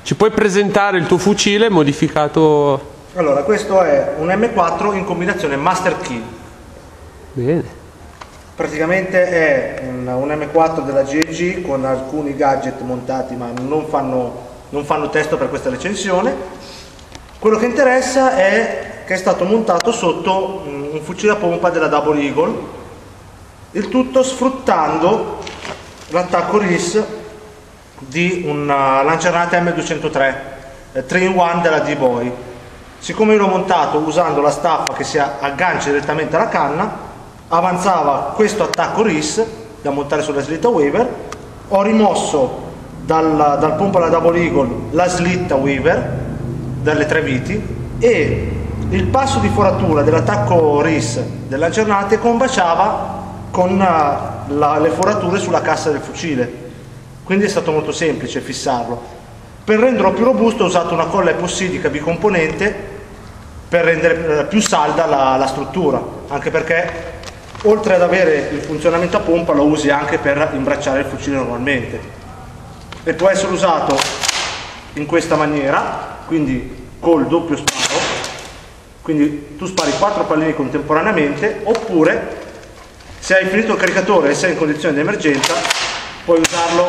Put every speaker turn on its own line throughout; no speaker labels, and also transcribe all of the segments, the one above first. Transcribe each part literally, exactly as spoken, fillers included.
Ci puoi presentare il tuo fucile modificato?
Allora, questo è un M quattro in combinazione Master Key.
Bene.
Praticamente è un, un M quattro della G E G con alcuni gadget montati, ma non fanno, non fanno testo per questa recensione. Quello che interessa è che è stato montato sotto un fucile a pompa della Double Eagle, il tutto sfruttando l'attacco R I S di un lanciagranate M duecentotre tre in uno della D-Boy. Siccome io l'ho montato usando la staffa che si aggancia direttamente alla canna, avanzava questo attacco R I S da montare sulla slitta Weaver. Ho rimosso dal, dal pompa alla Double Eagle la slitta Weaver dalle tre viti e il passo di foratura dell'attacco R I S del lanciagranate combaciava con la, le forature sulla cassa del fucile, quindi è stato molto semplice fissarlo. Per renderlo più robusto ho usato una colla epossidica bicomponente per rendere più salda la, la struttura, anche perché oltre ad avere il funzionamento a pompa lo usi anche per imbracciare il fucile normalmente, e può essere usato in questa maniera, quindi col doppio sparo, quindi tu spari quattro pallini contemporaneamente, oppure se hai finito il caricatore e sei in condizione di emergenza puoi usarlo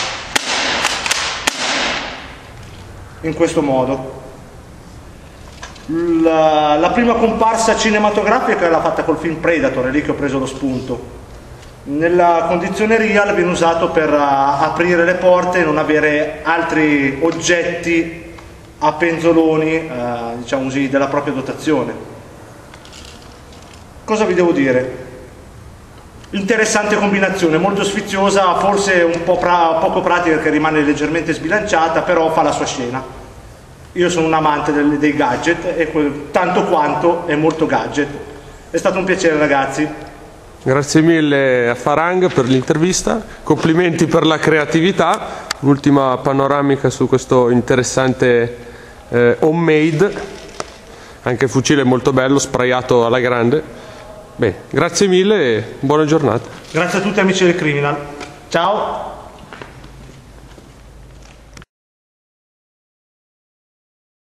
in questo modo. La, la prima comparsa cinematografica l'ha fatta col film Predator, è lì che ho preso lo spunto. Nella condizione real viene usato per uh, aprire le porte e non avere altri oggetti a penzoloni, uh, diciamo così, della propria dotazione. Cosa vi devo dire? Interessante combinazione, molto sfiziosa, forse un po' pra poco pratica perché rimane leggermente sbilanciata, però fa la sua scena. Io sono un amante del, dei gadget e quel, tanto quanto è molto gadget. È stato un piacere, ragazzi.
Grazie mille a Farang per l'intervista, complimenti per la creatività, l'ultima panoramica su questo interessante eh, homemade, anche il fucile è molto bello, sprayato alla grande. Bene, grazie mille e buona giornata.
Grazie a tutti amici del Criminal. Ciao.